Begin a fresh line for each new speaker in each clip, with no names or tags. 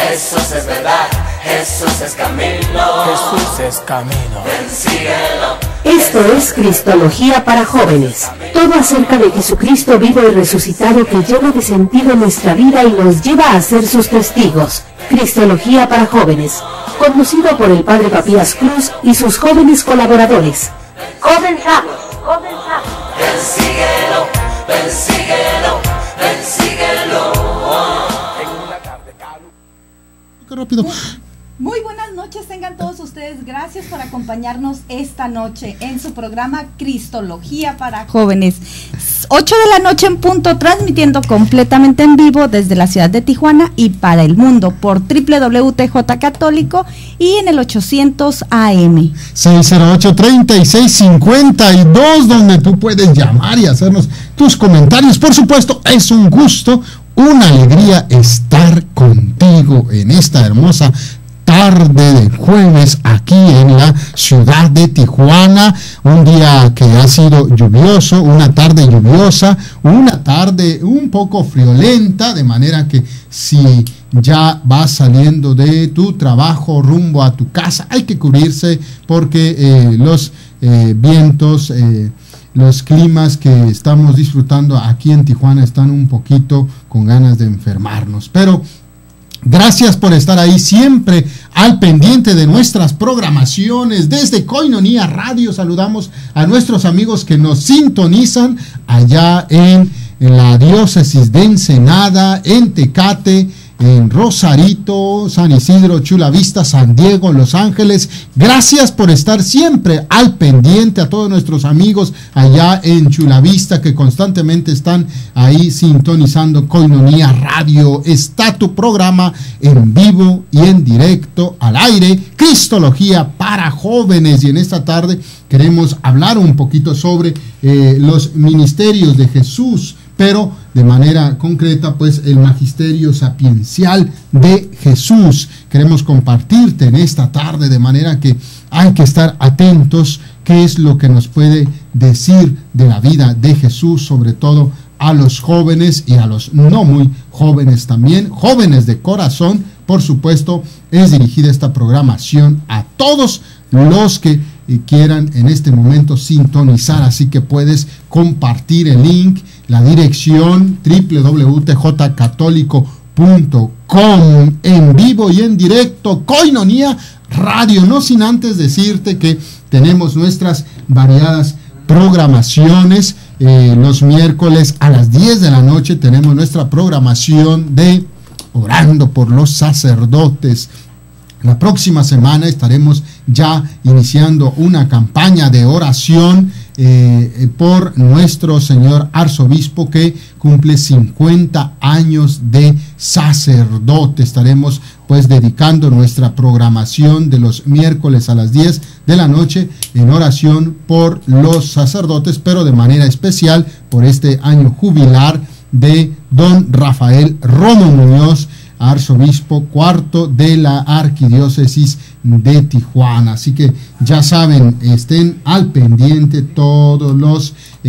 Jesús es verdad, Jesús es camino,
Jesús es camino.
ven, síguelo.
Esto es Cristología para jóvenes. Todo acerca de Jesucristo vivo y resucitado que llena de sentido nuestra vida y nos lleva a ser sus testigos. Cristología para jóvenes. Conducido por el Padre Papías Cruz y sus jóvenes colaboradores. Comenzamos.
Ven, síguelo, ven, síguelo, ven, síguelo.
Qué rápido.
Muy buenas noches, tengan todos ustedes. Gracias por acompañarnos esta noche en su programa Cristología para jóvenes. 8 de la noche en punto, transmitiendo completamente en vivo desde la ciudad de Tijuana y para el mundo por www.tj Católico y en el 800 AM.
608-3652, donde tú puedes llamar y hacernos tus comentarios. Por supuesto, es un gusto, una alegría estar contigo en esta hermosa tarde de jueves aquí en la ciudad de Tijuana, un día que ha sido lluvioso, una tarde lluviosa, una tarde un poco friolenta, de manera que si ya vas saliendo de tu trabajo rumbo a tu casa, hay que cubrirse porque los vientos, los climas que estamos disfrutando aquí en Tijuana están un poquito con ganas de enfermarnos, pero gracias por estar ahí siempre al pendiente de nuestras programaciones. Desde Koinonia Radio saludamos a nuestros amigos que nos sintonizan allá en la diócesis de Ensenada, en Tecate, en Rosarito, San Isidro, Chula Vista, San Diego, Los Ángeles. Gracias por estar siempre al pendiente, a todos nuestros amigos allá en Chula Vista que constantemente están ahí sintonizando Koinonia Radio. Está tu programa en vivo y en directo al aire, Cristología para jóvenes, y en esta tarde queremos hablar un poquito sobre los ministerios de Jesús, pero de manera concreta, pues el magisterio sapiencial de Jesús. Queremos compartirte en esta tarde, de manera que hay que estar atentos qué es lo que nos puede decir de la vida de Jesús, sobre todo a los jóvenes y a los no muy jóvenes también, jóvenes de corazón. Por supuesto, es dirigida esta programación a todos los que quieran en este momento sintonizar, así que puedes compartir el link, la dirección www.tjcatólico.com, en vivo y en directo, Koinonia Radio, no sin antes decirte que tenemos nuestras variadas programaciones. Los miércoles a las 10 de la noche tenemos nuestra programación de Orando por los Sacerdotes. La próxima semana estaremos ya iniciando una campaña de oración por nuestro señor arzobispo que cumple 50 años de sacerdote. Estaremos pues dedicando nuestra programación de los miércoles a las 10 de la noche en oración por los sacerdotes, pero de manera especial por este año jubilar de don Rafael Romo Muñoz, arzobispo cuarto de la arquidiócesis de Tijuana. Así que ya saben, estén al pendiente todos los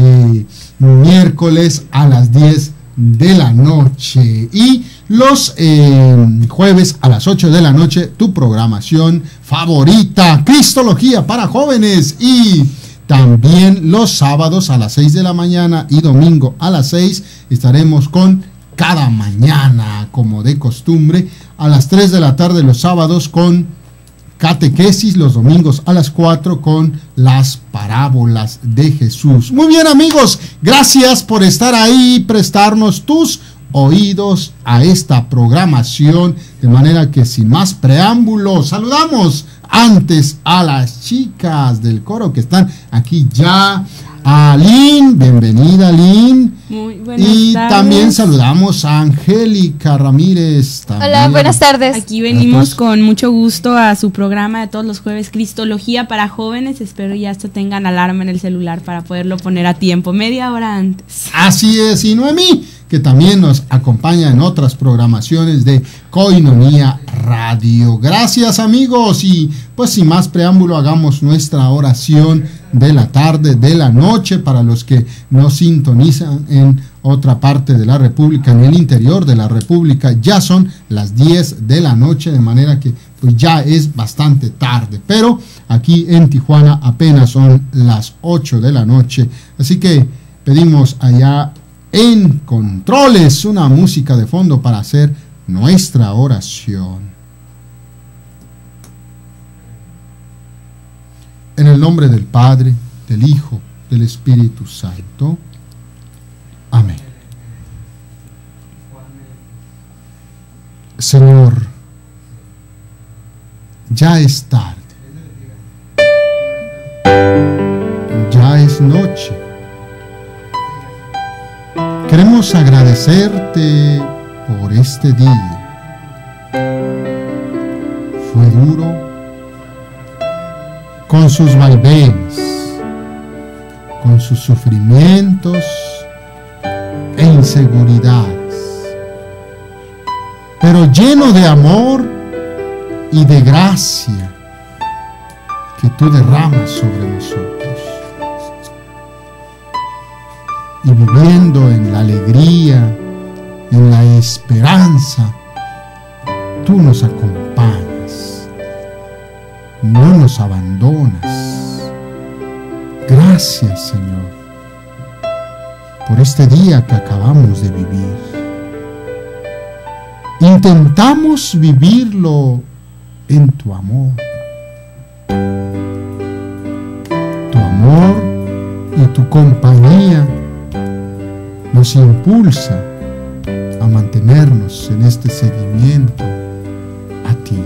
miércoles a las 10 de la noche y los jueves a las 8 de la noche tu programación favorita, Cristología para jóvenes, y también los sábados a las 6 de la mañana y domingo a las 6 estaremos con Cada Mañana, como de costumbre, a las 3 de la tarde los sábados con catequesis, los domingos a las 4 con las parábolas de Jesús. Muy bien, amigos, gracias por estar ahí, prestarnos tus oídos a esta programación, de manera que sin más preámbulos, saludamos antes a las chicas del coro que están aquí ya. A Lynn, bienvenida Lynn.
Muy buenas
y
tardes.
También saludamos a Angélica Ramírez. También.
Hola, buenas tardes. Aquí venimos con mucho gusto a su programa de todos los jueves, Cristología para jóvenes. Espero ya hasta tengan alarma en el celular para poderlo poner a tiempo, media hora antes.
Así es, y Noemí, que también nos acompaña en otras programaciones de Koinonia Radio. Gracias, amigos, y pues sin más preámbulo hagamos nuestra oración de la tarde, de la noche, para los que nos sintonizan en otra parte de la República, en el interior de la República, ya son las 10 de la noche, de manera que pues ya es bastante tarde, pero aquí en Tijuana apenas son las 8 de la noche, así que pedimos allá en controles una música de fondo para hacer nuestra oración. En el nombre del Padre, del Hijo, del Espíritu Santo. Amén. Señor, ya es tarde, ya es noche. Queremos agradecerte por este día. Fue duro, con sus vaivenes, con sus sufrimientos e inseguridades, pero lleno de amor y de gracia que tú derramas sobre nosotros. Y viviendo en la alegría, en la esperanza, tú nos acompañas, no nos abandonas. Gracias, Señor, por este día que acabamos de vivir. Intentamos vivirlo en tu amor. Tu amor y tu compañía nos impulsa a mantenernos en este seguimiento a ti.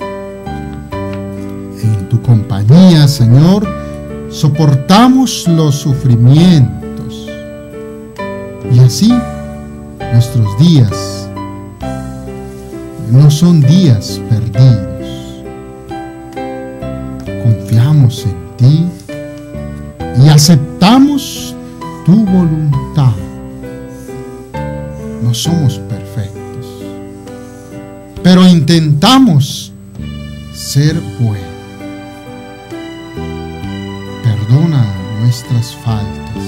En tu compañía, Señor, soportamos los sufrimientos y así nuestros días no son días perdidos. Confiamos en ti y aceptamos tu voluntad. No somos perfectos, pero intentamos ser buenos. Perdona nuestras faltas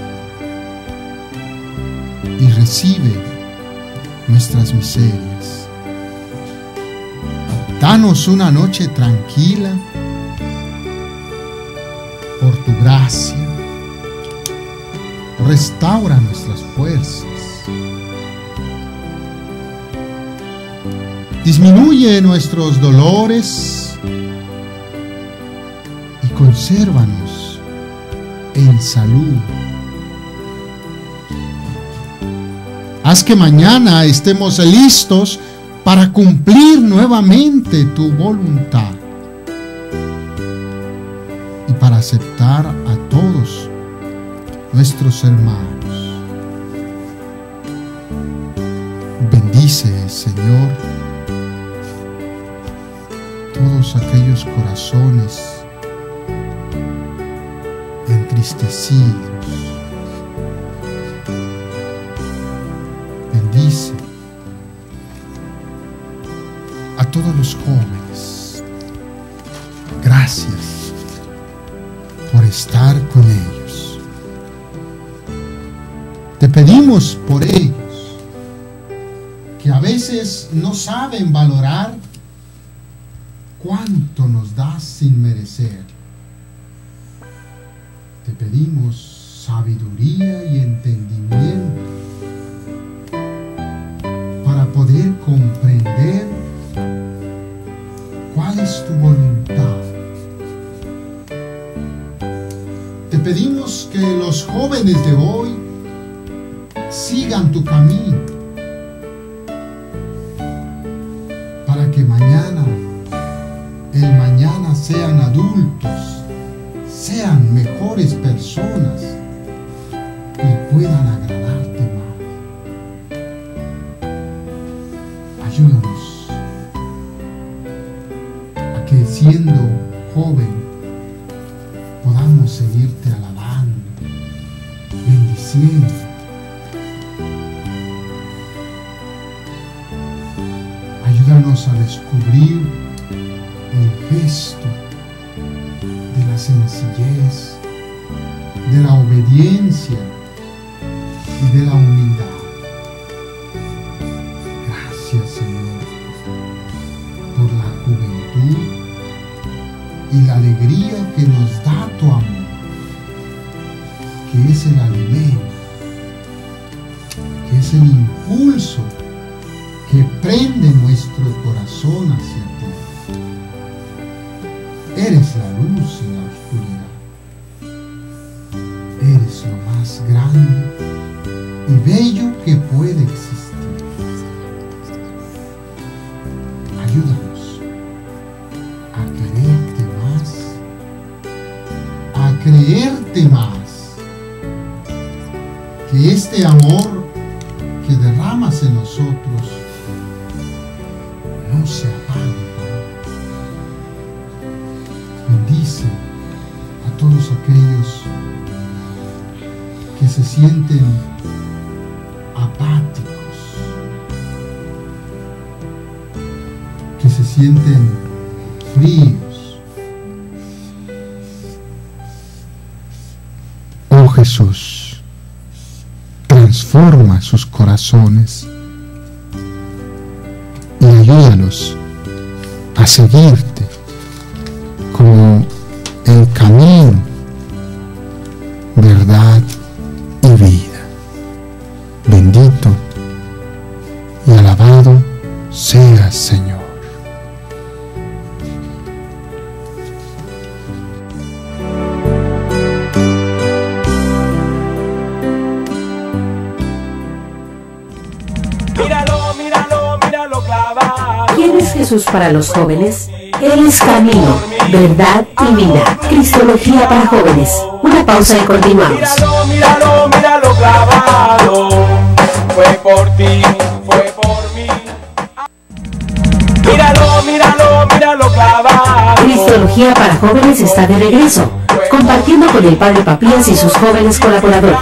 y recibe nuestras miserias. Danos una noche tranquila por tu gracia. Restaura nuestras fuerzas. Disminuye nuestros dolores y consérvanos en salud. Haz que mañana estemos listos para cumplir nuevamente tu voluntad y para aceptar a todos nuestros hermanos. Bendice, Señor, todos aquellos corazones entristecidos. Bendice a todos los jóvenes. Gracias por estar con ellos. Te pedimos por ellos que a veces no saben valorar cuánto nos das sin merecer. Te pedimos sabiduría y entendimiento para poder comprender cuál es tu voluntad. Te pedimos que los jóvenes de hoy sigan tu camino para que mañana sean adultos, sean mejores personas y puedan agradarte más. Ayúdanos a que siendo joven podamos seguirte alabando, bendiciendo. Ayúdanos a descubrir el gesto de la sencillez, de la obediencia, y de la humildad. Gracias, Señor, por la juventud y la alegría que nos da tu amor, que es el alimento, que es el impulso que prende nuestro corazón hacia ti. Eres la luz en la oscuridad. Eres lo más grande y bello que puede existir. Ayúdanos a creerte más, que este amor que derramas en nosotros no se apague. Bendice a todos aquellos que se sienten apáticos, que se sienten fríos. Oh Jesús, transforma sus corazones y ayúdalos a seguirte como el camino, verdad y vida. Bendito y alabado seas, Señor.
¿Quién es Jesús para los jóvenes? Él es camino, verdad y vida. Cristología para jóvenes. Una pausa y continuamos.
Míralo clavado. Fue por ti, fue por mí. Míralo clavado.
Cristología para jóvenes está de regreso, compartiendo con el Padre Papías y sus jóvenes colaboradores.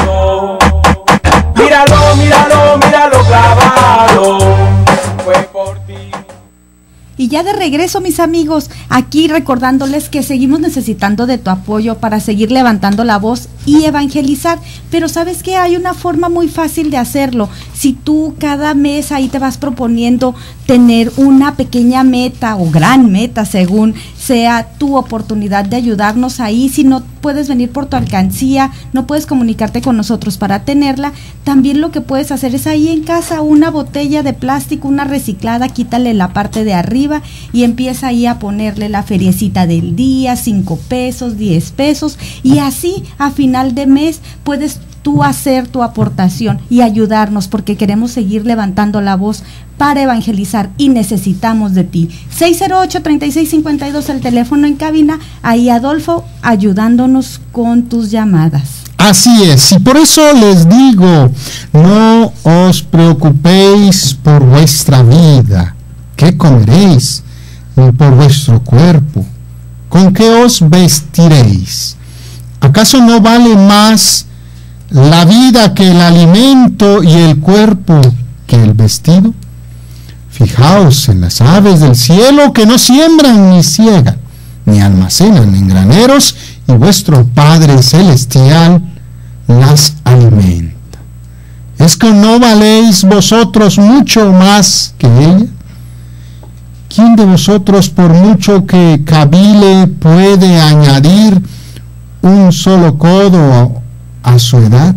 Míralo clavado. Fue por ti.
Y ya de regreso, mis amigos, aquí recordándoles que seguimos necesitando de tu apoyo para seguir levantando la voz y evangelizar. Pero ¿sabes qué? Hay una forma muy fácil de hacerlo. Si tú cada mes ahí te vas proponiendo tener una pequeña meta o gran meta, según sea tu oportunidad de ayudarnos ahí, si no puedes venir por tu alcancía, no puedes comunicarte con nosotros para tenerla, también lo que puedes hacer es ahí en casa una botella de plástico, una reciclada, quítale la parte de arriba y empieza ahí a ponerle la feriecita del día, 5 pesos, 10 pesos, y así a final de mes puedes tú hacer tu aportación y ayudarnos, porque queremos seguir levantando la voz para evangelizar y necesitamos de ti. 608-3652 el teléfono en cabina, ahí Adolfo ayudándonos con tus llamadas.
Así es, y por eso les digo, no os preocupéis por vuestra vida, qué comeréis, ni por vuestro cuerpo, con qué os vestiréis. ¿Acaso no vale más la vida que el alimento y el cuerpo que el vestido? Fijaos en las aves del cielo, que no siembran ni ciegan, ni almacenan en graneros, y vuestro Padre Celestial las alimenta. ¿Es que no valéis vosotros mucho más que ella? ¿Quién de vosotros, por mucho que cavile, puede añadir un solo codo a su edad?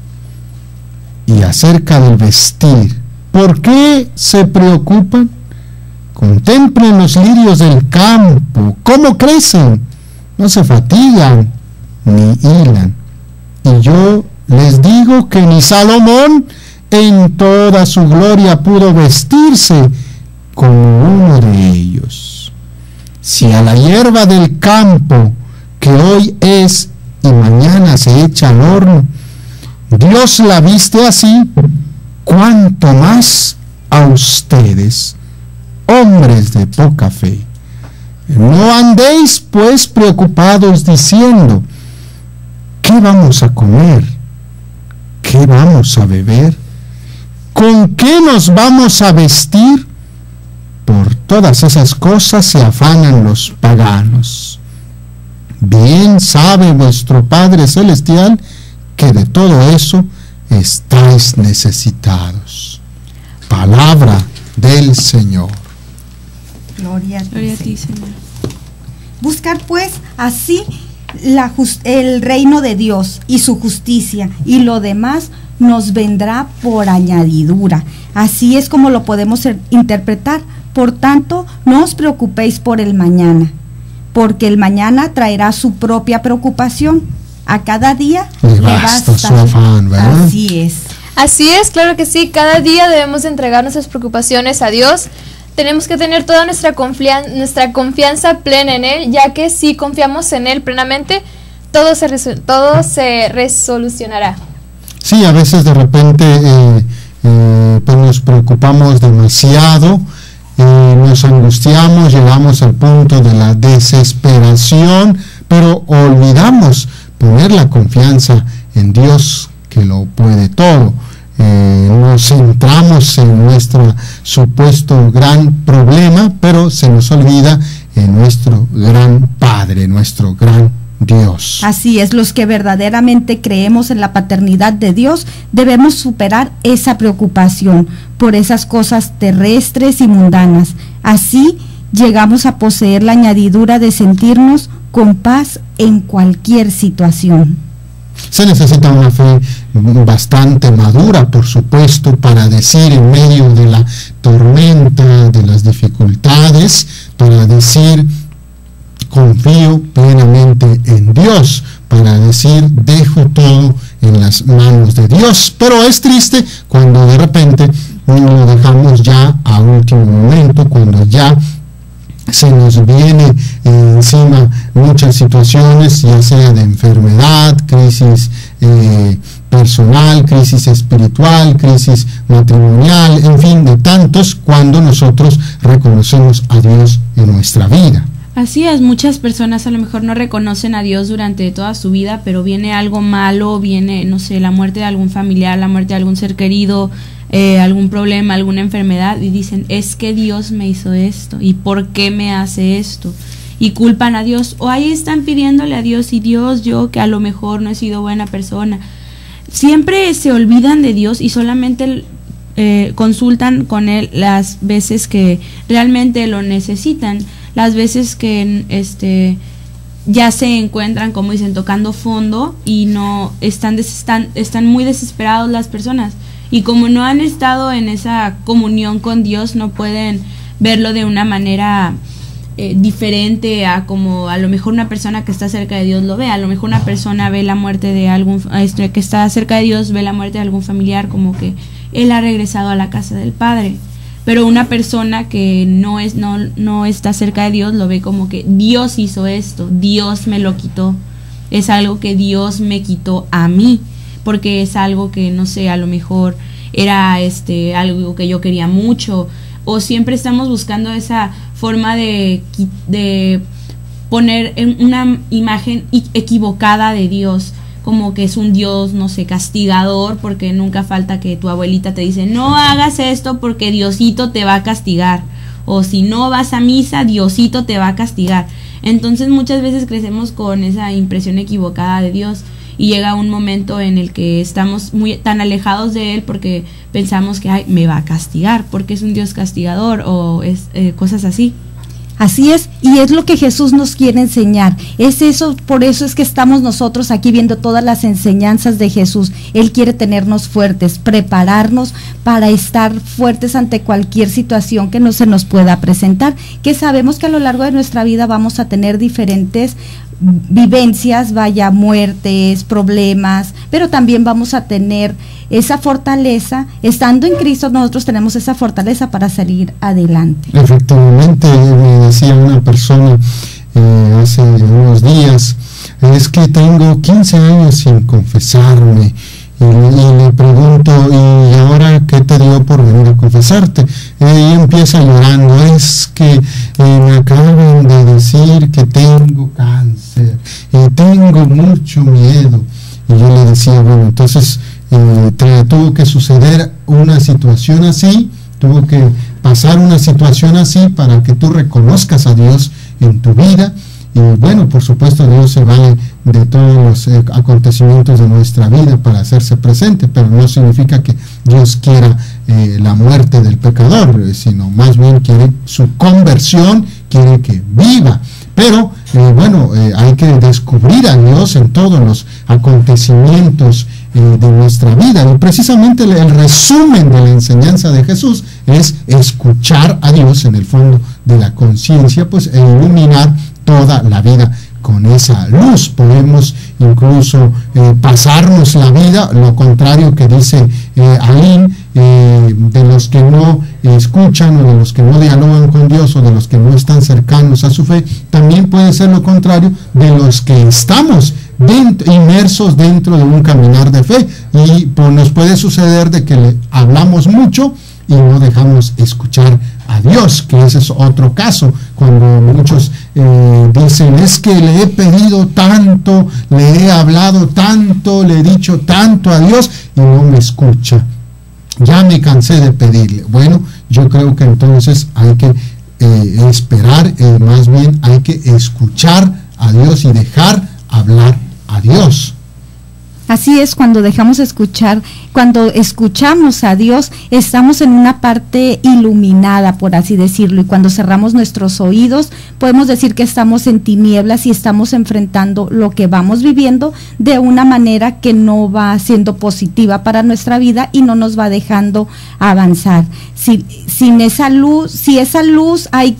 Y acerca del vestir, ¿por qué se preocupan? Contemplen los lirios del campo, cómo crecen, no se fatigan ni hilan. Y yo les digo que ni Salomón en toda su gloria pudo vestirse como uno de ellos. Si a la hierba del campo, que hoy es y mañana se echa al horno, Dios la viste así, cuánto más a ustedes, hombres de poca fe. No andéis pues preocupados diciendo, ¿qué vamos a comer? ¿Qué vamos a beber? ¿Con qué nos vamos a vestir? Por todas esas cosas se afanan los paganos. Bien sabe vuestro Padre Celestial que de todo eso estáis necesitados. Palabra del Señor.
Gloria a
Gloria a ti, Señor.
Buscar pues así el reino de Dios y su justicia, y lo demás nos vendrá por añadidura. Así es como lo podemos interpretar. Por tanto, no os preocupéis por el mañana, porque el mañana traerá su propia preocupación. A cada día
Le basta su afán, ¿verdad?
Así es.
Así es, claro que sí. Cada día debemos de entregar nuestras preocupaciones a Dios. Tenemos que tener toda nuestra confianza plena en Él, ya que si confiamos en Él plenamente, todo se resolucionará.
Sí, a veces de repente pues nos preocupamos demasiado, nos angustiamos, llegamos al punto de la desesperación, pero olvidamos poner la confianza en Dios, que lo puede todo. Nos centramos en nuestro supuesto gran problema, pero se nos olvida en nuestro gran Padre, nuestro gran Dios.
Así es, los que verdaderamente creemos en la paternidad de Dios, debemos superar esa preocupación por esas cosas terrestres y mundanas. Así llegamos a poseer la añadidura de sentirnos con paz en cualquier situación.
Se necesita una fe bastante madura, por supuesto, para decir en medio de la tormenta, de las dificultades, para decir confío plenamente en Dios, para decir dejo todo en las manos de Dios. Pero es triste cuando de repente lo dejamos ya a último momento, cuando ya se nos viene encima muchas situaciones, ya sea de enfermedad, crisis personal, crisis espiritual, crisis matrimonial, en fin, de tantos, cuando nosotros reconocemos a Dios en nuestra vida.
Así es, muchas personas a lo mejor no reconocen a Dios durante toda su vida, pero viene algo malo, viene, no sé, la muerte de algún familiar, la muerte de algún ser querido, algún problema, alguna enfermedad, y dicen, es que Dios me hizo esto, ¿y por qué me hace esto? Y culpan a Dios, o ahí están pidiéndole a Dios, y Dios, yo que a lo mejor no he sido buena persona. Siempre se olvidan de Dios y solamente consultan con Él las veces que realmente lo necesitan, las veces que ya se encuentran, como dicen, tocando fondo y no están muy desesperados las personas. Y como no han estado en esa comunión con Dios, no pueden verlo de una manera diferente a como a lo mejor una persona que está cerca de Dios lo ve. A lo mejor una persona ve la muerte de algún que está cerca de Dios, ve la muerte de algún familiar como que él ha regresado a la casa del Padre. Pero una persona que no está cerca de Dios lo ve como que Dios hizo esto, Dios me lo quitó. Es algo que Dios me quitó a mí, porque es algo que, no sé, a lo mejor era algo que yo quería mucho, o siempre estamos buscando esa forma de poner una imagen equivocada de Dios, como que es un Dios, no sé, castigador, porque nunca falta que tu abuelita te dice, no hagas esto porque Diosito te va a castigar, o si no vas a misa, Diosito te va a castigar. Entonces muchas veces crecemos con esa impresión equivocada de Dios, y llega un momento en el que estamos tan alejados de Él porque pensamos que me va a castigar, porque es un Dios castigador, o cosas así.
Así es, y es lo que Jesús nos quiere enseñar. Es eso, por eso es que estamos nosotros aquí viendo todas las enseñanzas de Jesús. Él quiere tenernos fuertes, prepararnos para estar fuertes ante cualquier situación que se nos pueda presentar, que sabemos que a lo largo de nuestra vida vamos a tener diferentes vivencias, muertes, problemas, pero también vamos a tener esa fortaleza. Estando en Cristo, nosotros tenemos esa fortaleza para salir adelante.
Efectivamente, me decía una persona hace unos días, es que tengo 15 años sin confesarme, y le pregunto, ¿y ahora qué te dio por venir a confesarte? Y empieza llorando, es que me acaban de decir que tengo cáncer y tengo mucho miedo. Y yo le decía, bueno, entonces tuvo que suceder una situación así, tuvo que pasar una situación así para que tú reconozcas a Dios en tu vida Y bueno, por supuesto Dios se vale de todos los acontecimientos de nuestra vida para hacerse presente, pero no significa que Dios quiera la muerte del pecador, sino más bien quiere su conversión, quiere que viva. Pero bueno, hay que descubrir a Dios en todos los acontecimientos de nuestra vida, y precisamente el resumen de la enseñanza de Jesús es escuchar a Dios en el fondo de la conciencia, pues e iluminar toda la vida con esa luz. Podemos incluso pasarnos la vida, lo contrario que dice Aline, de los que no escuchan o de los que no dialogan con Dios o de los que no están cercanos a su fe, también puede ser lo contrario de los que estamos inmersos dentro de un caminar de fe, y pues nos puede suceder de que le hablamos mucho y no dejamos escuchar a Dios, que ese es otro caso, cuando muchos dicen, es que le he pedido tanto, le he hablado tanto, le he dicho tanto a Dios y no me escucha, ya me cansé de pedirle. Bueno, yo creo que entonces hay que esperar, más bien hay que escuchar a Dios y dejar hablar a Dios.
Así es, cuando dejamos escuchar, cuando escuchamos a Dios, estamos en una parte iluminada, por así decirlo, y cuando cerramos nuestros oídos, podemos decir que estamos en tinieblas y estamos enfrentando lo que vamos viviendo de una manera que no va siendo positiva para nuestra vida y no nos va dejando avanzar. Sin esa luz, si esa luz hay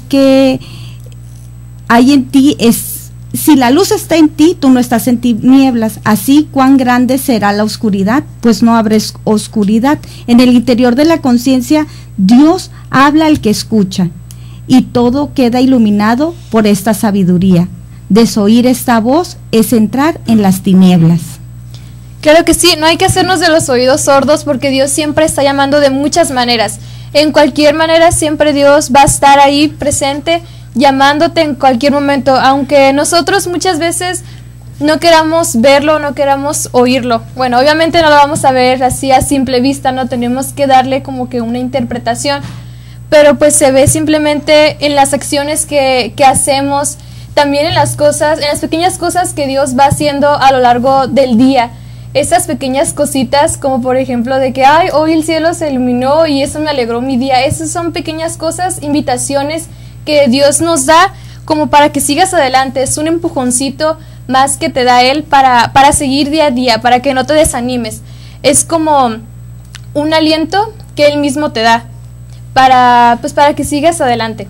en ti, si la luz está en ti, tú no estás en tinieblas. Así, ¿cuán grande será la oscuridad? Pues no habrá oscuridad. En el interior de la conciencia, Dios habla al que escucha, y todo queda iluminado por esta sabiduría. Desoír esta voz es entrar en las tinieblas.
Claro que sí, no hay que hacernos de los oídos sordos, porque Dios siempre está llamando de muchas maneras. En cualquier manera, siempre Dios va a estar ahí presente, llamándote en cualquier momento, aunque nosotros muchas veces no queramos verlo, no queramos oírlo. Bueno, obviamente no lo vamos a ver así a simple vista, no tenemos que darle como que una interpretación, pero pues se ve simplemente en las acciones que hacemos, también en las cosas, en las pequeñas cosas que Dios va haciendo a lo largo del día. Esas pequeñas cositas, como por ejemplo de que, ay, hoy el cielo se iluminó y eso me alegró mi día. Esas son pequeñas cosas, invitaciones que Dios nos da como para que sigas adelante. Es un empujoncito más que te da Él para seguir día a día, para que no te desanimes. Es como un aliento que Él mismo te da para que sigas adelante.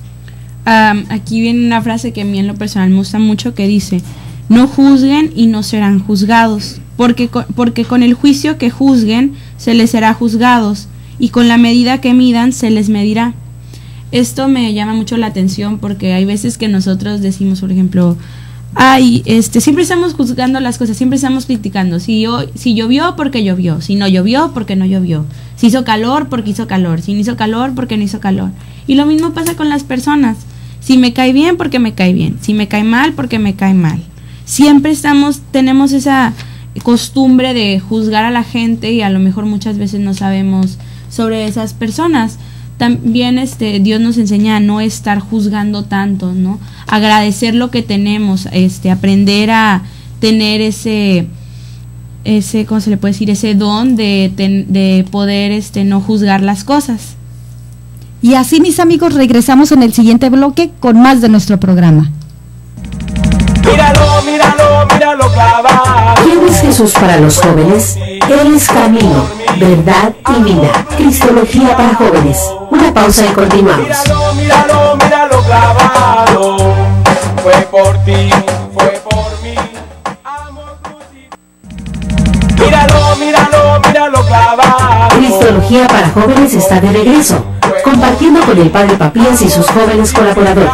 Aquí viene una frase que a mí en lo personal me gusta mucho, que dice: no juzguen y no serán juzgados, porque con el juicio que juzguen se les será juzgados, y con la medida que midan se les medirá. Esto me llama mucho la atención, porque hay veces que nosotros decimos, por ejemplo, ay, siempre estamos juzgando las cosas, siempre estamos criticando. Si llovió, porque llovió; si no llovió, porque no llovió; si hizo calor, porque hizo calor; si no hizo calor, porque no hizo calor. Y lo mismo pasa con las personas. Si me cae bien, porque me cae bien; si me cae mal, porque me cae mal. Siempre tenemos esa costumbre de juzgar a la gente, y a lo mejor muchas veces no sabemos sobre esas personas. También Dios nos enseña a no estar juzgando tanto, ¿no? Agradecer lo que tenemos, aprender a tener ese ¿cómo se le puede decir? Ese don de poder no juzgar las cosas.
Y así, mis amigos, regresamos en el siguiente bloque con más de nuestro programa.
Míralo, míralo, míralo clavado.
¿Quién es Jesús para los jóvenes? Él es camino, verdad y vida. Cristología para jóvenes. Una pausa y continuamos.
Míralo, míralo, míralo clavado. Fue por ti, fue por mí. Amor crucificado. Míralo, míralo, míralo clavado.
Cristología para jóvenes está de regreso, compartiendo con el Padre Papías y sus jóvenes colaboradores.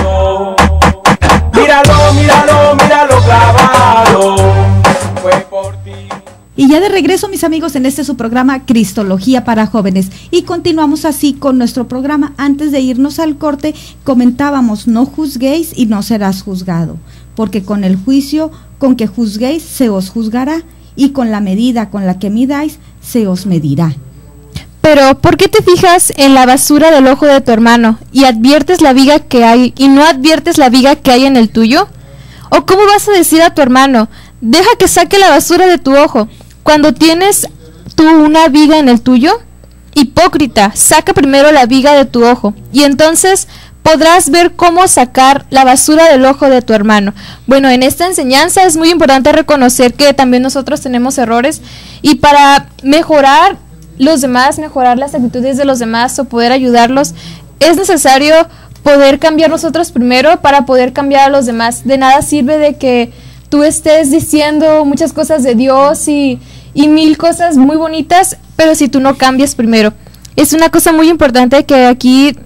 Míralo, míralo, míralo clavado. Fue por ti.
Y ya de regreso, mis amigos, en su programa Cristología para jóvenes, y continuamos así con nuestro programa. Antes de irnos al corte, comentábamos: no juzguéis y no serás juzgado, porque con el juicio con que juzguéis se os juzgará, y con la medida con la que midáis se os medirá.
Pero, ¿por qué te fijas en la basura del ojo de tu hermano y adviertes la viga que hay y no adviertes la viga que hay en el tuyo? ¿O cómo vas a decir a tu hermano, deja que saque la basura de tu ojo, cuando tienes tú una viga en el tuyo? Hipócrita, saca primero la viga de tu ojo, y entonces podrás ver cómo sacar la basura del ojo de tu hermano. Bueno, en esta enseñanza es muy importante reconocer que también nosotros tenemos errores, y para mejorar los demás, mejorar las actitudes de los demás o poder ayudarlos, es necesario poder cambiar nosotros primero para poder cambiar a los demás. De nada sirve de que tú estés diciendo muchas cosas de Dios y mil cosas muy bonitas, pero si tú no cambias primero. Es una cosa muy importante que aquí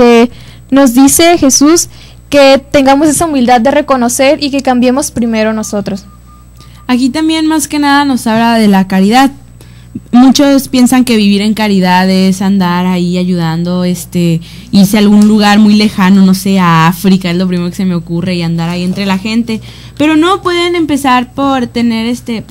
nos dice Jesús, que tengamos esa humildad de reconocer y que cambiemos primero nosotros.
Aquí también más que nada nos habla de la caridad. Muchos piensan que vivir en caridad es andar ahí ayudando, irse a algún lugar muy lejano, no sé, a África, es lo primero que se me ocurre, y andar ahí entre la gente. Pero no, pueden empezar por tener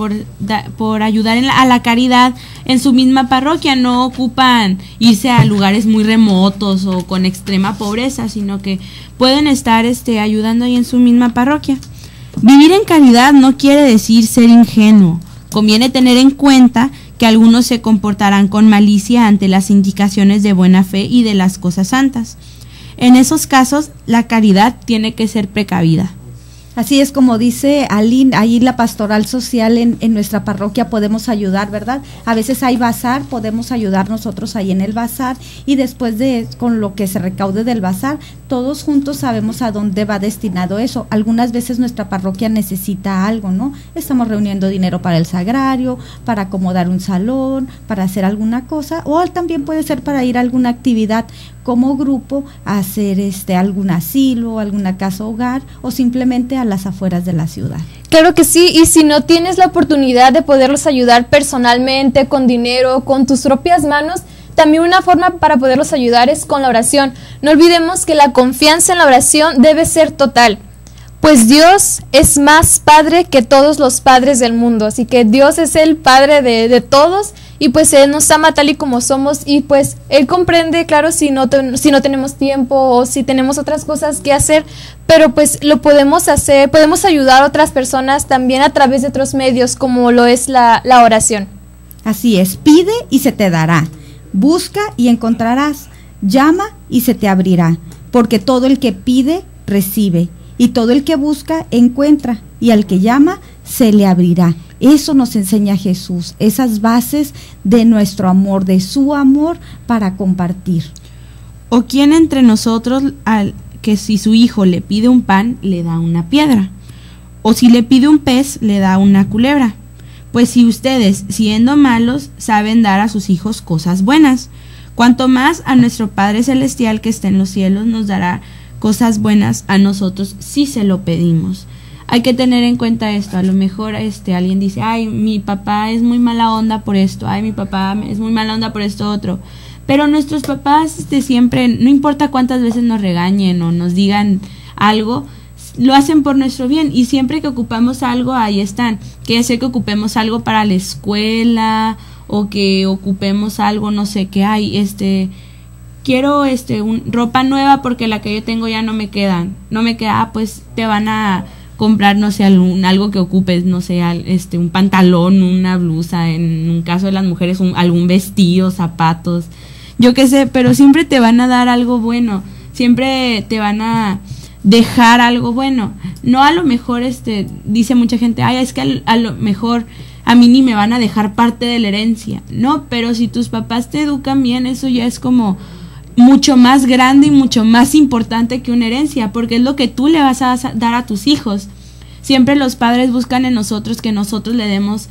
por ayudar a la caridad en su misma parroquia. No ocupan irse a lugares muy remotos o con extrema pobreza, sino que pueden estar ayudando ahí en su misma parroquia. Vivir en caridad no quiere decir ser ingenuo. Conviene tener en cuenta que algunos se comportarán con malicia ante las indicaciones de buena fe y de las cosas santas. En esos casos, la caridad tiene que ser precavida.
Así es, como dice Aline, ahí la pastoral social en nuestra parroquia podemos ayudar, ¿verdad? A veces hay bazar, podemos ayudar nosotros ahí en el bazar, y después con lo que se recaude del bazar, todos juntos sabemos a dónde va destinado eso. Algunas veces nuestra parroquia necesita algo, ¿no? Estamos reuniendo dinero para el sagrario, para acomodar un salón, para hacer alguna cosa, o también puede ser para ir a alguna actividad como grupo, a hacer algún asilo, alguna casa hogar, o simplemente a las afueras de la ciudad.
Claro que sí, y si no tienes la oportunidad de poderlos ayudar personalmente, con dinero, con tus propias manos, también una forma para poderlos ayudar es con la oración. No olvidemos que la confianza en la oración debe ser total, pues Dios es más Padre que todos los padres del mundo, así que Dios es el Padre de todos, y pues Él nos ama tal y como somos, y pues Él comprende, claro, si no tenemos tiempo o si tenemos otras cosas que hacer, pero pues lo podemos hacer, podemos ayudar a otras personas también a través de otros medios, como lo es la oración.
Así es, pide y se te dará, busca y encontrarás, llama y se te abrirá, porque todo el que pide, recibe, y todo el que busca, encuentra, y al que llama, se le abrirá. Eso nos enseña Jesús, esas bases de nuestro amor, de su amor para compartir.
¿O quién entre nosotros, que si su hijo le pide un pan, le da una piedra? ¿O si le pide un pez, le da una culebra? Pues si ustedes, siendo malos, saben dar a sus hijos cosas buenas, cuanto más a nuestro Padre Celestial que está en los cielos nos dará cosas buenas a nosotros si se lo pedimos. Hay que tener en cuenta esto. A lo mejor alguien dice, ay, mi papá es muy mala onda por esto, ay, mi papá es muy mala onda por esto otro. Pero nuestros papás siempre, no importa cuántas veces nos regañen o nos digan algo, lo hacen por nuestro bien, y siempre que ocupamos algo, ahí están. Que sea que ocupemos algo para la escuela, o que ocupemos algo, no sé, que hay, quiero ropa nueva porque la que yo tengo ya no me queda, pues te van a comprar, no sé, algo que ocupes, no sé, un pantalón, una blusa, en un caso de las mujeres algún vestido, zapatos, yo qué sé, pero siempre te van a dar algo bueno, siempre te van a dejar algo bueno. No, a lo mejor dice mucha gente, ay, es que a lo mejor a mí ni me van a dejar parte de la herencia. No, pero si tus papás te educan bien, eso ya es como mucho más grande y mucho más importante que una herencia, porque es lo que tú le vas a dar a tus hijos. Siempre los padres buscan en nosotros que nosotros le demos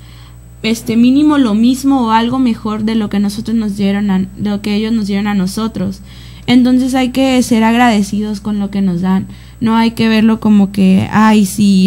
mínimo lo mismo o algo mejor de lo que nosotros nos dieron, de lo que ellos nos dieron a nosotros. Entonces hay que ser agradecidos con lo que nos dan. No hay que verlo como que, ay, sí,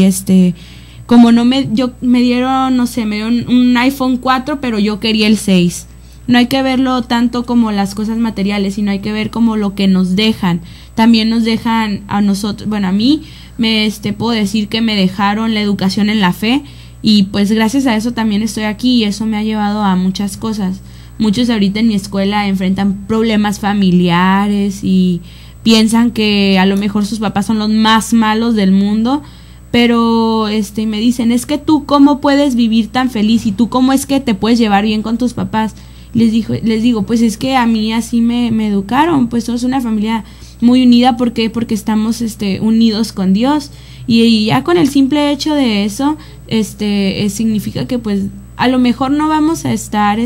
como me dieron, no sé, me dieron un iPhone 4, pero yo quería el 6. No hay que verlo tanto como las cosas materiales, sino hay que ver como lo que nos dejan. También nos dejan a nosotros, bueno, a mí puedo decir que me dejaron la educación en la fe, y pues gracias a eso también estoy aquí, y eso me ha llevado a muchas cosas. muchos ahorita en mi escuela enfrentan problemas familiares y piensan que a lo mejor sus papás son los más malos del mundo, pero me dicen, es que tú cómo puedes vivir tan feliz y tú cómo es que te puedes llevar bien con tus papás. Les digo, pues es que a mí así me educaron, pues somos una familia muy unida. ¿Por qué? Porque estamos unidos con Dios, y ya con el simple hecho de eso significa que pues a lo mejor no vamos a estar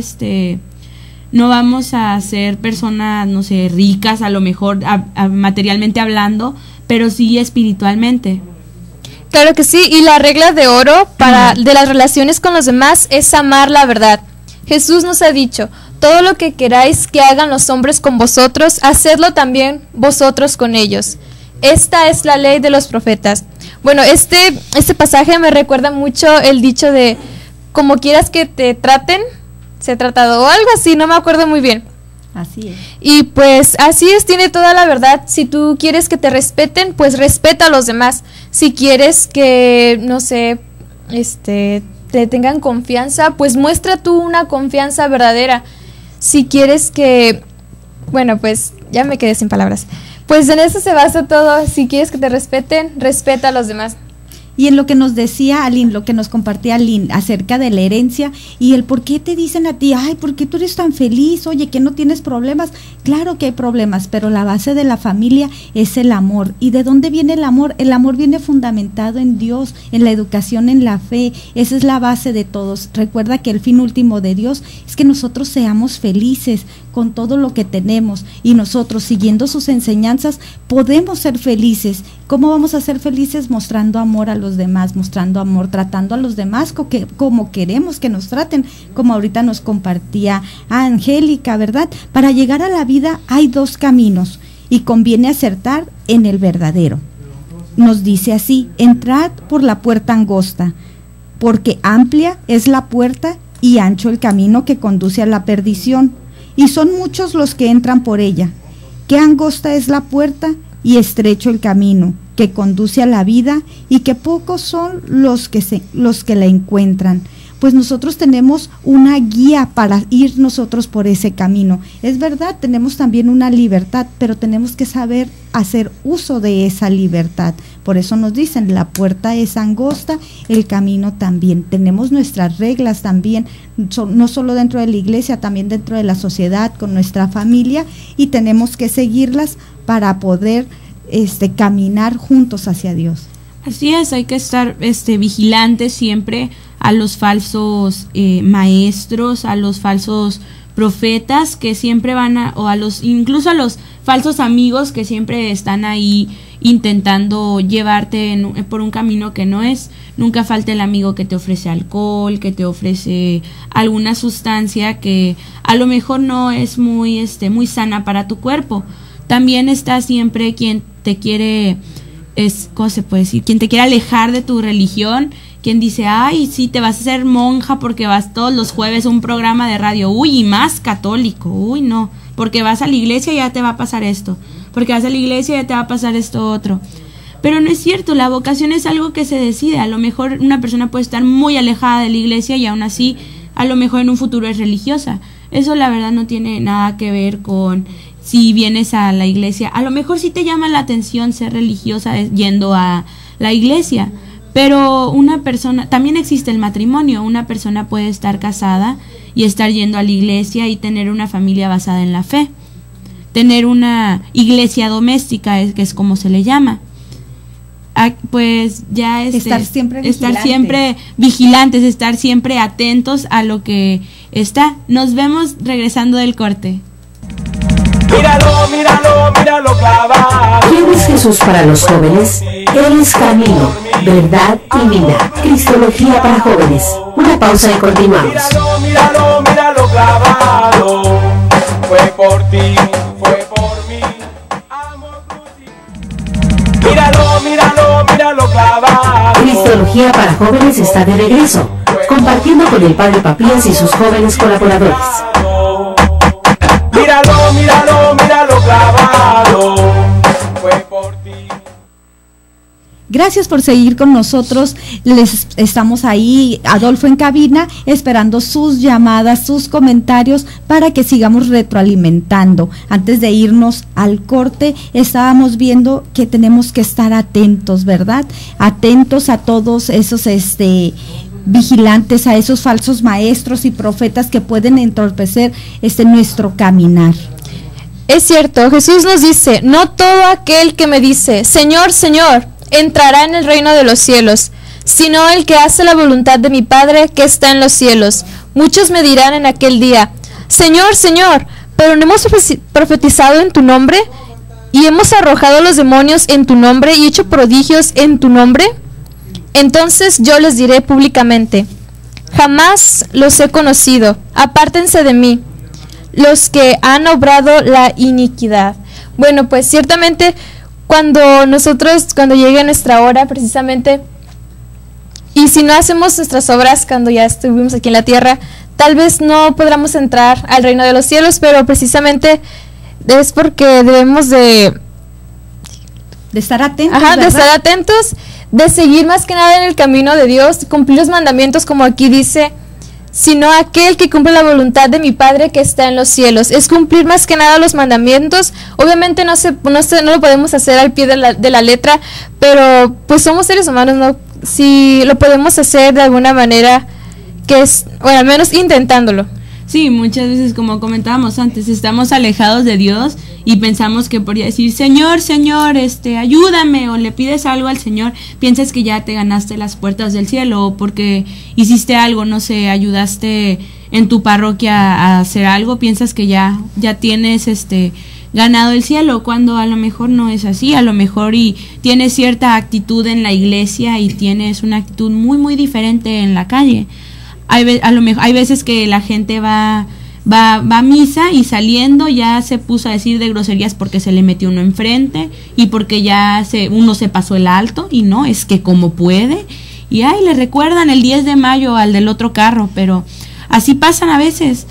no vamos a ser personas, no sé, ricas, a lo mejor materialmente hablando, pero sí espiritualmente.
Claro que sí, y la regla de oro de las relaciones con los demás es amar la verdad. Jesús nos ha dicho, todo lo que queráis que hagan los hombres con vosotros, hacedlo también vosotros con ellos. Esta es la ley de los profetas. Bueno, este pasaje me recuerda mucho el dicho de, como quieras que te traten, se ha tratado, o algo así, no me acuerdo muy bien.
Así es.
Y pues así es, tiene toda la verdad. Si tú quieres que te respeten, pues respeta a los demás. Si quieres que, no sé, te tengan confianza, pues muestra tú una confianza verdadera. Si quieres que, bueno, pues ya me quedé sin palabras. Pues en eso se basa todo. Si quieres que te respeten, respeta a los demás.
Y en lo que nos decía Aline, lo que nos compartía Aline acerca de la herencia y el por qué te dicen a ti, ay, ¿por qué tú eres tan feliz? Oye, que no tienes problemas. Claro que hay problemas, pero la base de la familia es el amor. ¿Y de dónde viene el amor? El amor viene fundamentado en Dios, en la educación, en la fe. Esa es la base de todos. Recuerda que el fin último de Dios es que nosotros seamos felices con todo lo que tenemos, y nosotros, siguiendo sus enseñanzas, podemos ser felices. ¿Cómo vamos a ser felices? Mostrando amor a los demás, mostrando amor, tratando a los demás como queremos que nos traten, como ahorita nos compartía Angélica, ¿verdad? Para llegar a la vida hay dos caminos y conviene acertar en el verdadero. Nos dice así, entrad por la puerta angosta, porque amplia es la puerta y ancho el camino que conduce a la perdición, y son muchos los que entran por ella. Qué angosta es la puerta y estrecho el camino que conduce a la vida, y que pocos son los que la encuentran. Pues nosotros tenemos una guía para ir nosotros por ese camino. Es verdad, tenemos también una libertad, pero tenemos que saber hacer uso de esa libertad. Por eso nos dicen, la puerta es angosta, el camino también. Tenemos nuestras reglas también, no solo dentro de la iglesia, también dentro de la sociedad, con nuestra familia, y tenemos que seguirlas para poder caminar juntos hacia Dios.
Así es, hay que estar vigilantes siempre a los falsos maestros, a los falsos profetas que siempre incluso a los falsos amigos que siempre están ahí intentando llevarte por un camino que no es. Nunca falta el amigo que te ofrece alcohol, que te ofrece alguna sustancia que a lo mejor no es muy sana para tu cuerpo. También está siempre quien te quiere, ¿cómo se puede decir? Quien te quiere alejar de tu religión, quien dice, ay, sí, te vas a hacer monja porque vas todos los jueves a un programa de radio, uy, y más católico, uy, no, porque vas a la iglesia y ya te va a pasar esto, porque vas a la iglesia y ya te va a pasar esto otro. Pero no es cierto, la vocación es algo que se decide. A lo mejor una persona puede estar muy alejada de la iglesia y aún así, a lo mejor en un futuro es religiosa. Eso la verdad no tiene nada que ver con si vienes a la iglesia. A lo mejor sí te llama la atención ser religiosa yendo a la iglesia, pero una persona, también existe el matrimonio. Una persona puede estar casada y estar yendo a la iglesia y tener una familia basada en la fe, tener una iglesia doméstica, que es como se le llama. Pues ya
estar siempre
vigilantes, estar siempre atentos a lo que está. Nos vemos regresando del corte.
Míralo clavado.
¿Quién es Jesús para los jóvenes? Él es camino, verdad y vida. Cristología para jóvenes. Una pausa y continuamos.
Míralo clavado. Fue por ti, fue por mí. Amor crucificado. Míralo clavado.
Cristología para jóvenes está de regreso, compartiendo con el Padre Papías y sus jóvenes colaboradores.
Míralo clavado. Fue por ti.
Gracias por seguir con nosotros. Les estamos ahí, Adolfo en cabina, esperando sus llamadas, sus comentarios para que sigamos retroalimentando. Antes de irnos al corte, estábamos viendo que tenemos que estar atentos, ¿verdad? Atentos a todos esos vigilantes, a esos falsos maestros y profetas que pueden entorpecer nuestro caminar.
Es cierto, Jesús nos dice: no todo aquel que me dice Señor, Señor, entrará en el reino de los cielos, sino el que hace la voluntad de mi Padre que está en los cielos. Muchos me dirán en aquel día: Señor, Señor, ¿pero no hemos profetizado en tu nombre? ¿Y hemos arrojado los demonios en tu nombre y hecho prodigios en tu nombre? Entonces yo les diré públicamente: jamás los he conocido, apártense de mí, los que han obrado la iniquidad. Bueno, pues ciertamente cuando llegue nuestra hora precisamente, y si no hacemos nuestras obras cuando ya estuvimos aquí en la tierra, tal vez no podamos entrar al reino de los cielos, pero precisamente es porque debemos de
estar atentos,
de
¿verdad?
estar atentos, de seguir más que nada en el camino de Dios, cumplir los mandamientos, como aquí dice, sino aquel que cumple la voluntad de mi Padre que está en los cielos. Es cumplir más que nada los mandamientos. Obviamente no lo podemos hacer al pie de la letra, pero pues somos seres humanos, ¿no? Si lo podemos hacer de alguna manera, al menos intentándolo.
Sí, muchas veces, como comentábamos antes, estamos alejados de Dios y pensamos que por decir Señor, Señor, ayúdame, o le pides algo al Señor, piensas que ya te ganaste las puertas del cielo, o porque hiciste algo, no sé, ayudaste en tu parroquia a hacer algo, piensas que ya tienes ganado el cielo, cuando a lo mejor no es así. A lo mejor y tienes cierta actitud en la iglesia y tienes una actitud muy muy diferente en la calle. Hay veces que la gente va a misa y saliendo ya se puso a decir de groserías porque se le metió uno enfrente y porque uno se pasó el alto, y no, es que como puede, y le recuerdan el 10 de mayo al del otro carro, pero así pasan a veces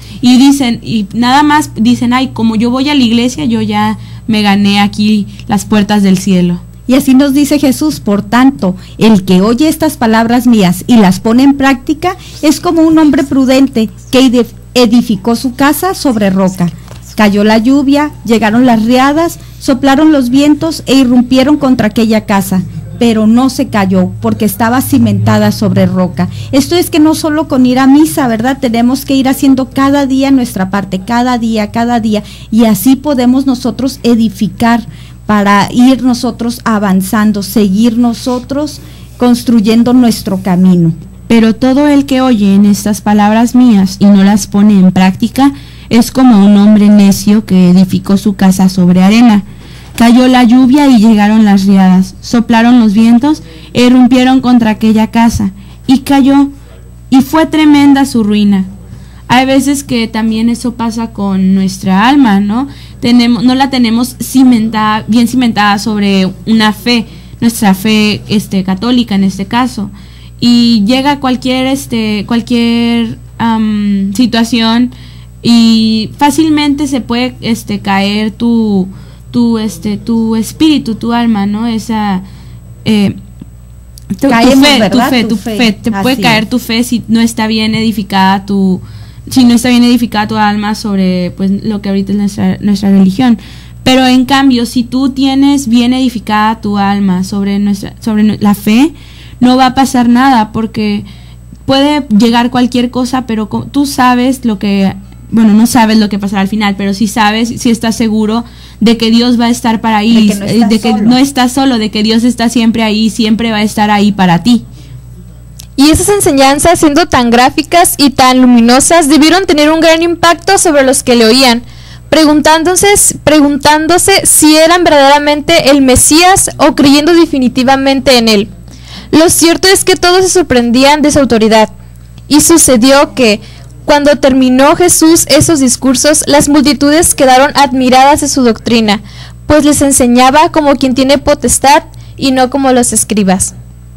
y nada más dicen, como yo voy a la iglesia, yo ya me gané aquí las puertas del cielo.
Y así nos dice Jesús: por tanto, el que oye estas palabras mías y las pone en práctica es como un hombre prudente que edificó su casa sobre roca. Cayó la lluvia, llegaron las riadas, soplaron los vientos e irrumpieron contra aquella casa, pero no se cayó porque estaba cimentada sobre roca. Esto es que no solo con ir a misa, ¿verdad? Tenemos que ir haciendo cada día nuestra parte, cada día, y así podemos nosotros edificar, para ir nosotros avanzando, seguir nosotros construyendo nuestro camino.
Pero todo el que oye en estas palabras mías y no las pone en práctica es como un hombre necio que edificó su casa sobre arena. Cayó la lluvia y llegaron las riadas, soplaron los vientos e irrumpieron contra aquella casa, y cayó, y fue tremenda su ruina. Hay veces que también eso pasa con nuestra alma, ¿no? No la tenemos bien cimentada sobre una fe, nuestra fe católica en este caso, y llega cualquier situación y fácilmente se puede caer tu espíritu, tu alma, ¿no? Esa tu fe, te puede caer tu fe si no está bien edificada tu alma sobre pues lo que ahorita es nuestra religión. Pero en cambio, si tú tienes bien edificada tu alma sobre la fe, no va a pasar nada, porque puede llegar cualquier cosa, pero tú sabes no sabes lo que pasará al final, pero sí sabes, sí estás seguro de que Dios va a estar para ahí, de que no estás solo, de que Dios está siempre ahí, siempre va a estar ahí para ti.
Y esas enseñanzas, siendo tan gráficas y tan luminosas, debieron tener un gran impacto sobre los que le oían, preguntándose si eran verdaderamente el Mesías o creyendo definitivamente en él. Lo cierto es que todos se sorprendían de su autoridad, y sucedió que, cuando terminó Jesús esos discursos, las multitudes quedaron admiradas de su doctrina, pues les enseñaba como quien tiene potestad y no como los escribas.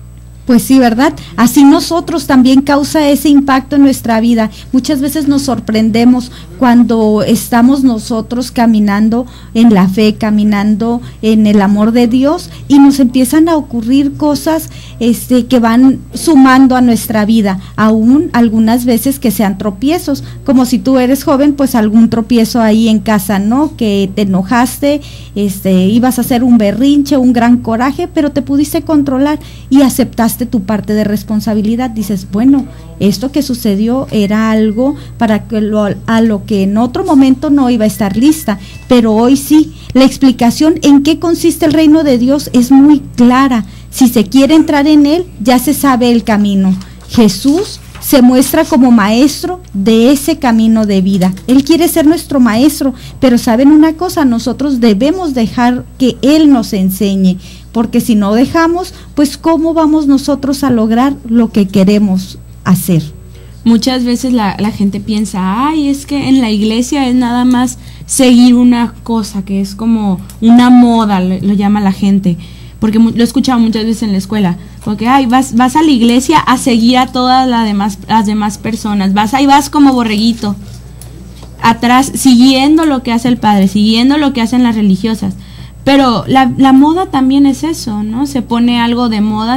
Pues sí, ¿verdad? Así nosotros también causa ese impacto en nuestra vida. Muchas veces nos sorprendemos cuando estamos nosotros caminando en la fe, caminando en el amor de Dios, y nos empiezan a ocurrir cosas que van sumando a nuestra vida, aún algunas veces que sean tropiezos, como si tú eres joven, pues algún tropiezo ahí en casa, ¿no? Que te enojaste, ibas a hacer un berrinche, un gran coraje, pero te pudiste controlar y aceptaste tu parte de responsabilidad. Dices, bueno, esto que sucedió era algo para que a lo que en otro momento no iba a estar lista, pero hoy sí. La explicación en qué consiste el reino de Dios es muy clara. Si se quiere entrar en él, ya se sabe el camino. Jesús se muestra como maestro de ese camino de vida. Él quiere ser nuestro maestro, pero ¿saben una cosa? Nosotros debemos dejar que Él nos enseñe, porque si no dejamos, pues ¿cómo vamos nosotros a lograr lo que queremos hacer?
Muchas veces la gente piensa, ay, es que en la iglesia es nada más seguir una cosa, que es como una moda, lo llama la gente, porque lo he escuchado muchas veces en la escuela, porque ay, vas a la iglesia a seguir a todas las demás personas, vas como borreguito, atrás, siguiendo lo que hace el padre, siguiendo lo que hacen las religiosas. Pero la moda también es eso, ¿no? Se pone algo de moda,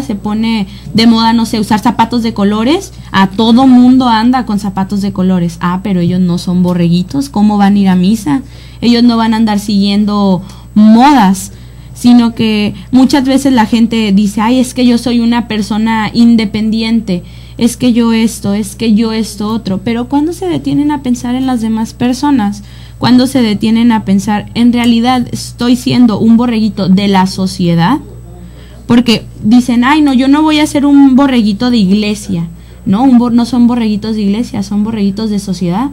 no sé, usar zapatos de colores. A todo mundo anda con zapatos de colores. Ah, pero ellos no son borreguitos, ¿cómo van a ir a misa? Ellos no van a andar siguiendo modas, sino que muchas veces la gente dice, ay, es que yo soy una persona independiente, es que yo esto otro. Pero ¿cuándo se detienen a pensar en las demás personas? Cuando se detienen a pensar, ¿en realidad estoy siendo un borreguito de la sociedad? Porque dicen, ay, no, yo no voy a ser un borreguito de iglesia. No, no son borreguitos de iglesia, son borreguitos de sociedad.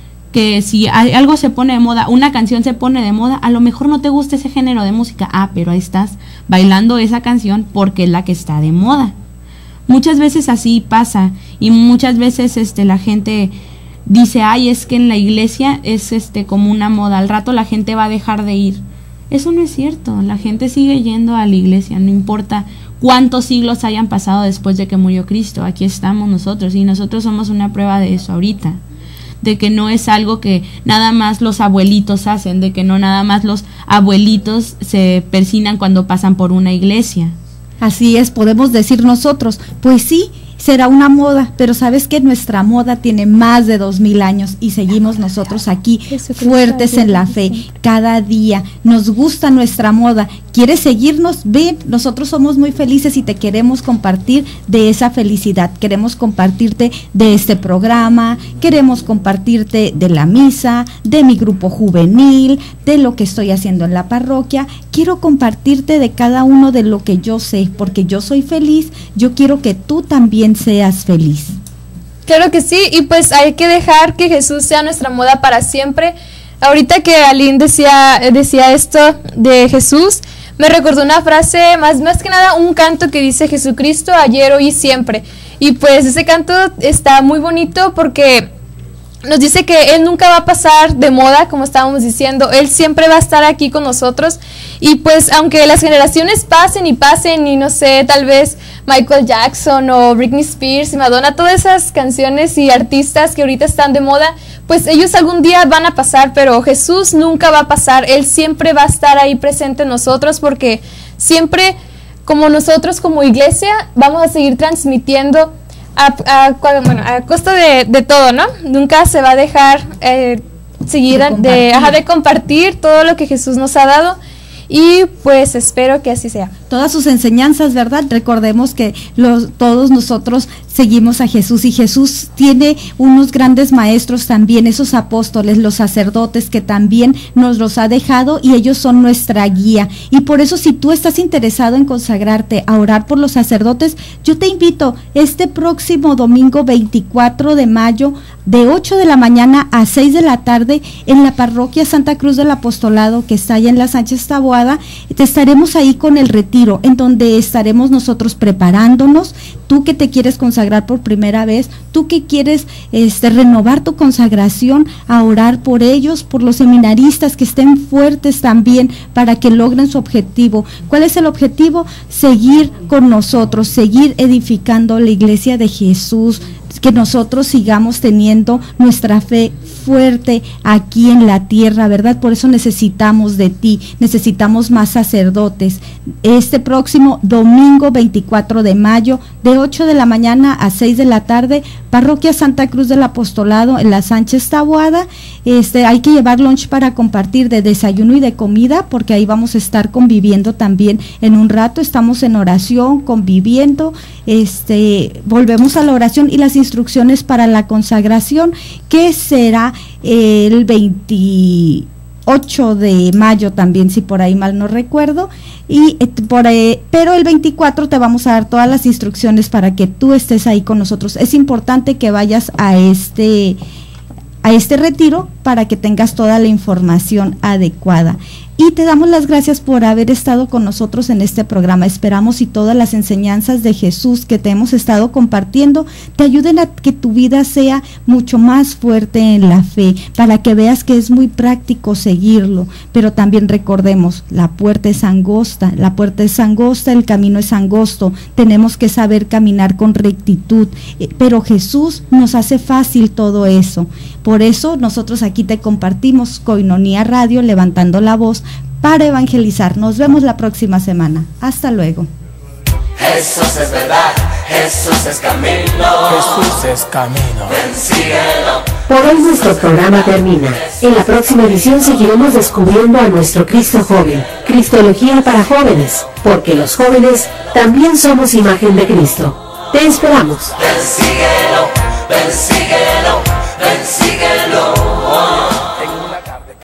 Que si algo se pone de moda, una canción se pone de moda, a lo mejor no te gusta ese género de música. Ah, pero ahí estás bailando esa canción porque es la que está de moda. Muchas veces así pasa, y muchas veces la gente dice, ay, es que en la iglesia es como una moda, al rato la gente va a dejar de ir. Eso no es cierto, la gente sigue yendo a la iglesia, no importa cuántos siglos hayan pasado después de que murió Cristo, aquí estamos nosotros, y nosotros somos una prueba de eso ahorita, de que no es algo que nada más los abuelitos hacen, de que no nada más los abuelitos se persignan cuando pasan por una iglesia.
Así es, podemos decir nosotros, pues sí, será una moda, pero sabes que nuestra moda tiene más de 2000 años y seguimos nosotros aquí fuertes en la fe. Cada día nos gusta nuestra moda. ¿Quieres seguirnos? Ven, nosotros somos muy felices y te queremos compartir de esa felicidad. Queremos compartirte de este programa, queremos compartirte de la misa, de mi grupo juvenil, de lo que estoy haciendo en la parroquia. Quiero compartirte de cada uno de lo que yo sé, porque yo soy feliz, yo quiero que tú también seas feliz.
Claro que sí, y pues hay que dejar que Jesús sea nuestra moda para siempre. Ahorita que Aline decía esto de Jesús, me recordó una frase, más que nada un canto que dice Jesucristo ayer, hoy y siempre. Y pues ese canto está muy bonito porque nos dice que Él nunca va a pasar de moda, como estábamos diciendo. Él siempre va a estar aquí con nosotros. Y pues aunque las generaciones pasen y no sé, tal vez Michael Jackson o Britney Spears y Madonna, todas esas canciones y artistas que ahorita están de moda, pues ellos algún día van a pasar, pero Jesús nunca va a pasar. Él siempre va a estar ahí presente en nosotros, porque siempre, como nosotros como iglesia, vamos a seguir transmitiendo a costa de todo, ¿no? Nunca se va a dejar seguir de compartir todo lo que Jesús nos ha dado, y pues espero que así sea.
Todas sus enseñanzas, ¿verdad? Recordemos que todos nosotros seguimos a Jesús, y Jesús tiene unos grandes maestros también, esos apóstoles, los sacerdotes, que también nos los ha dejado, y ellos son nuestra guía. Y por eso, si tú estás interesado en consagrarte a orar por los sacerdotes, yo te invito este próximo domingo 24 de mayo, de 8 de la mañana a 6 de la tarde, en la parroquia Santa Cruz del Apostolado, que está allá en la Sánchez Taboada. Te estaremos ahí con el retiro retiro en donde estaremos nosotros preparándonos. Tú que te quieres consagrar por primera vez, tú que quieres renovar tu consagración, a orar por ellos, por los seminaristas que estén fuertes también para que logren su objetivo. ¿Cuál es el objetivo? Seguir con nosotros, seguir edificando la iglesia de Jesús, que nosotros sigamos teniendo nuestra fe fuerte aquí en la tierra, ¿verdad? Por eso necesitamos de ti, necesitamos más sacerdotes. Este próximo domingo 24 de mayo, de 8 de la mañana a 6 de la tarde, Parroquia Santa Cruz del Apostolado en la Sánchez Taboada. Hay que llevar lunch para compartir, de desayuno y de comida, porque ahí vamos a estar conviviendo también en un rato. Estamos en oración, conviviendo, volvemos a la oración y las instrucciones para la consagración, que será el 28 de mayo también, si por ahí mal no recuerdo, pero el 24 te vamos a dar todas las instrucciones para que tú estés ahí con nosotros. Es importante que vayas a este retiro para que tengas toda la información adecuada. Y te damos las gracias por haber estado con nosotros en este programa. Esperamos y todas las enseñanzas de Jesús que te hemos estado compartiendo te ayuden a que tu vida sea mucho más fuerte en la fe, para que veas que es muy práctico seguirlo. Pero también recordemos, la puerta es angosta, el camino es angosto, tenemos que saber caminar con rectitud, pero Jesús nos hace fácil todo eso. Por eso nosotros aquí te compartimos Koinonía Radio, levantando la voz para evangelizar. Nos vemos la próxima semana. Hasta luego.
Jesús es verdad, Jesús es camino.
Jesús es camino.
Ven, síguelo.
Por hoy nuestro programa termina. En la próxima edición seguiremos descubriendo a nuestro Cristo joven, Cristología para jóvenes, porque los jóvenes también somos imagen de Cristo. Te esperamos.
Ven, síguelo, ven, síguelo, ven, síguelo.